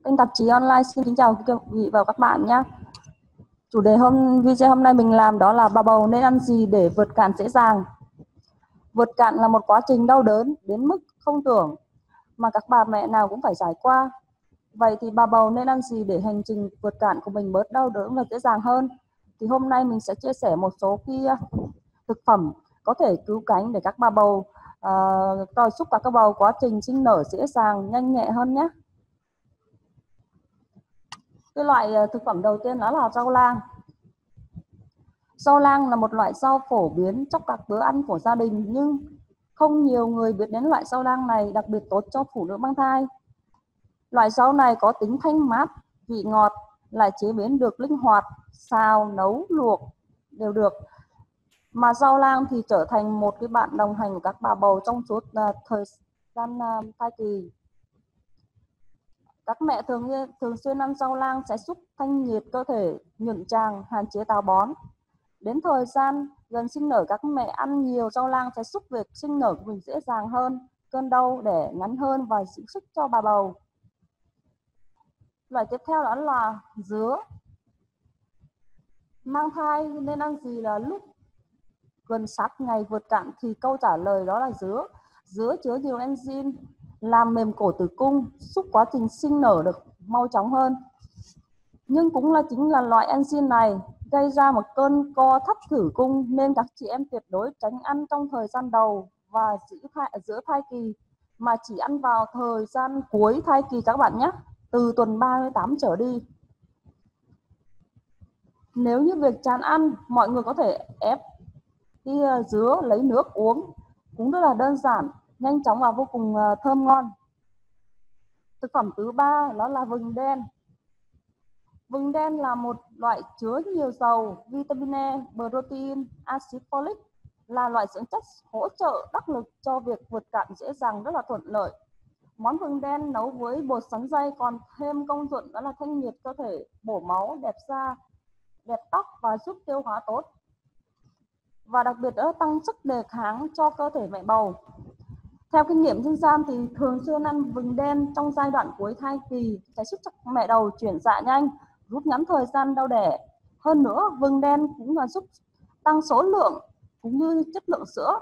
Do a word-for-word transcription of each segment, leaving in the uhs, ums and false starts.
Kênh tạp chí online xin kính chào quý vị và các bạn nhé. Chủ đề hôm video hôm nay mình làm đó là bà bầu nên ăn gì để vượt cạn dễ dàng. Vượt cạn là một quá trình đau đớn đến mức không tưởng mà các bà mẹ nào cũng phải trải qua. Vậy thì bà bầu nên ăn gì để hành trình vượt cạn của mình bớt đau đớn và dễ dàng hơn? Thì hôm nay mình sẽ chia sẻ một số cái thực phẩm có thể cứu cánh để các bà bầu uh, giúp các bà bầu quá trình sinh nở dễ dàng, nhanh nhẹ hơn nhé. Cái loại thực phẩm đầu tiên đó là rau lang. Rau lang là một loại rau phổ biến trong các bữa ăn của gia đình, nhưng không nhiều người biết đến loại rau lang này đặc biệt tốt cho phụ nữ mang thai. Loại rau này có tính thanh mát, vị ngọt, lại chế biến được linh hoạt, xào, nấu, luộc đều được. Mà rau lang thì trở thành một cái bạn đồng hành của các bà bầu trong suốt uh, thời gian uh, thai kỳ. Các mẹ thường thường xuyên ăn rau lang sẽ giúp thanh nhiệt cơ thể, nhuận tràng, hạn chế táo bón. Đến thời gian gần sinh nở, các mẹ ăn nhiều rau lang sẽ giúp việc sinh nở của mình dễ dàng hơn, cơn đau đẻ ngắn hơn và giữ sức cho bà bầu. Loại tiếp theo đó là dứa. Mang thai nên ăn gì là lúc gần sát ngày vượt cạn thì câu trả lời đó là dứa. Dứa chứa nhiều enzyme làm mềm cổ tử cung, giúp quá trình sinh nở được mau chóng hơn. Nhưng cũng là chính là loại enzyme này gây ra một cơn co thắt tử cung, nên các chị em tuyệt đối tránh ăn trong thời gian đầu và giữ thai, giữa thai kỳ, mà chỉ ăn vào thời gian cuối thai kỳ các bạn nhé, từ tuần ba mươi tám trở đi. Nếu như việc chán ăn, mọi người có thể ép cái dứa lấy nước uống, cũng rất là đơn giản, nhanh chóng và vô cùng thơm ngon. Thực phẩm thứ ba đó là vừng đen. Vừng đen là một loại chứa nhiều dầu, vitamin E, protein, axit folic, là loại dưỡng chất hỗ trợ đắc lực cho việc vượt cạn dễ dàng, rất là thuận lợi. Món vừng đen nấu với bột sắn dây còn thêm công dụng đó là thanh nhiệt cơ thể, bổ máu, đẹp da, đẹp tóc và giúp tiêu hóa tốt. Và đặc biệt đó tăng sức đề kháng cho cơ thể mẹ bầu. Theo kinh nghiệm dân gian thì thường xuyên ăn vừng đen trong giai đoạn cuối thai kỳ sẽ giúp cho mẹ bầu chuyển dạ nhanh, rút ngắn thời gian đau đẻ. Hơn nữa, vừng đen cũng là giúp tăng số lượng cũng như chất lượng sữa.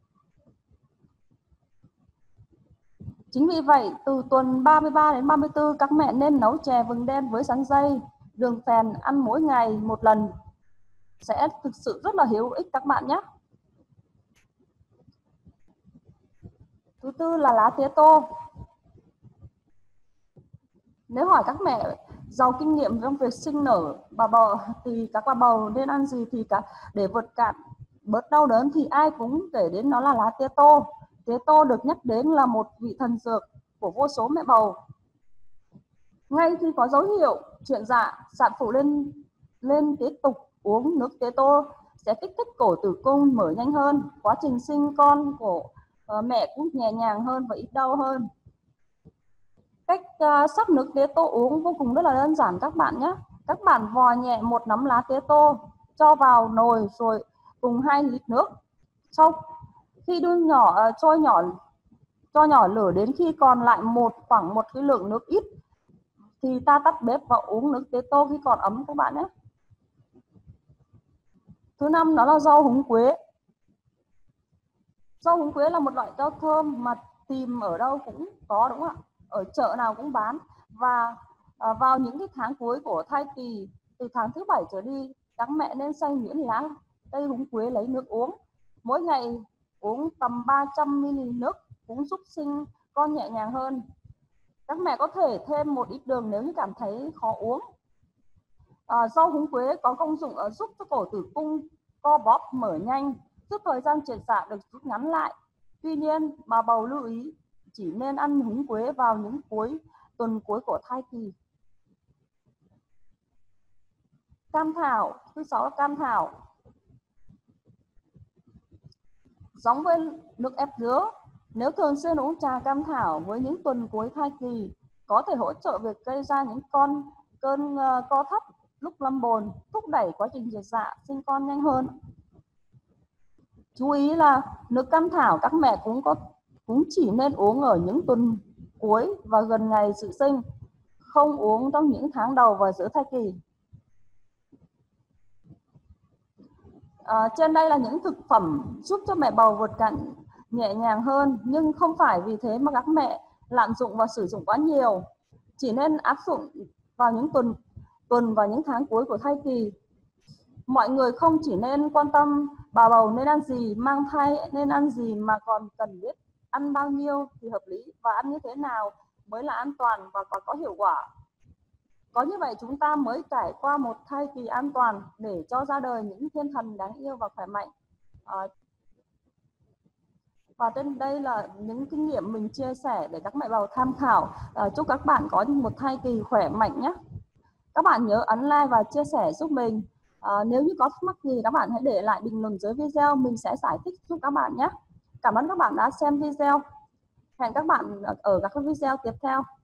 Chính vì vậy, từ tuần ba mươi ba đến ba mươi tư, các mẹ nên nấu chè vừng đen với sắn dây, đường phèn, ăn mỗi ngày một lần. Sẽ thực sự rất là hữu ích các bạn nhé. Thứ tư là lá tía tô. Nếu hỏi các mẹ giàu kinh nghiệm trong việc sinh nở bà bầu thì các bà bầu nên ăn gì thì cả để vượt cạn bớt đau đớn thì ai cũng kể đến nó là lá tía tô. Tía tô được nhắc đến là một vị thần dược của vô số mẹ bầu. Ngay khi có dấu hiệu chuyển dạ, sản phụ lên lên tiếp tục uống nước tía tô sẽ kích thích cổ tử cung mở nhanh hơn, quá trình sinh con của uh, mẹ cũng nhẹ nhàng hơn và ít đau hơn. Cách uh, sắc nước tía tô uống vô cùng rất là đơn giản các bạn nhé. Các bạn vò nhẹ một nắm lá tía tô, cho vào nồi rồi cùng hai lít nước. Sau khi đun nhỏ uh, trôi nhỏ cho nhỏ lửa đến khi còn lại một khoảng một cái lượng nước ít thì ta tắt bếp và uống nước tía tô khi còn ấm các bạn nhé. Thứ năm đó là rau húng quế. Rau húng quế là một loại rau thơm mà tìm ở đâu cũng có, đúng không ạ? Ở chợ nào cũng bán. Và à, vào những cái tháng cuối của thai kỳ, từ tháng thứ bảy trở đi, các mẹ nên xay nhuyễn lá cây húng quế lấy nước uống. Mỗi ngày uống tầm ba trăm mi li lít nước cũng giúp sinh con nhẹ nhàng hơn. Các mẹ có thể thêm một ít đường nếu như cảm thấy khó uống. À, rau húng quế có công dụng ở giúp cho cổ tử cung co bóp mở nhanh, giúp thời gian chuyển dạ được rút ngắn lại. Tuy nhiên, bà bầu lưu ý chỉ nên ăn húng quế vào những cuối tuần cuối của thai kỳ. Cam thảo. Thứ sáu là cam thảo. Giống với nước ép dứa, nếu thường xuyên uống trà cam thảo với những tuần cuối thai kỳ có thể hỗ trợ việc gây ra những con cơn uh, co thắt lúc lâm bồn, thúc đẩy quá trình chuyển dạ sinh con nhanh hơn. Chú ý là nước cam thảo các mẹ cũng có cũng chỉ nên uống ở những tuần cuối và gần ngày dự sinh, không uống trong những tháng đầu và giữa thai kỳ. À, trên đây là những thực phẩm giúp cho mẹ bầu vượt cạn nhẹ nhàng hơn, nhưng không phải vì thế mà các mẹ lạm dụng và sử dụng quá nhiều. Chỉ nên áp dụng vào những tuần tuần và những tháng cuối của thai kỳ. Mọi người không chỉ nên quan tâm bà bầu nên ăn gì, mang thai nên ăn gì, mà còn cần biết ăn bao nhiêu thì hợp lý và ăn như thế nào mới là an toàn và có, có hiệu quả. Có như vậy chúng ta mới trải qua một thai kỳ an toàn để cho ra đời những thiên thần đáng yêu và khỏe mạnh. À, và trên đây là những kinh nghiệm mình chia sẻ để các mẹ bầu tham khảo. À, chúc các bạn có một thai kỳ khỏe mạnh nhé. Các bạn nhớ ấn like và chia sẻ giúp mình. À, nếu như có thắc mắc gì các bạn hãy để lại bình luận dưới video, mình sẽ giải thích giúp các bạn nhé. Cảm ơn các bạn đã xem video. Hẹn các bạn ở các video tiếp theo.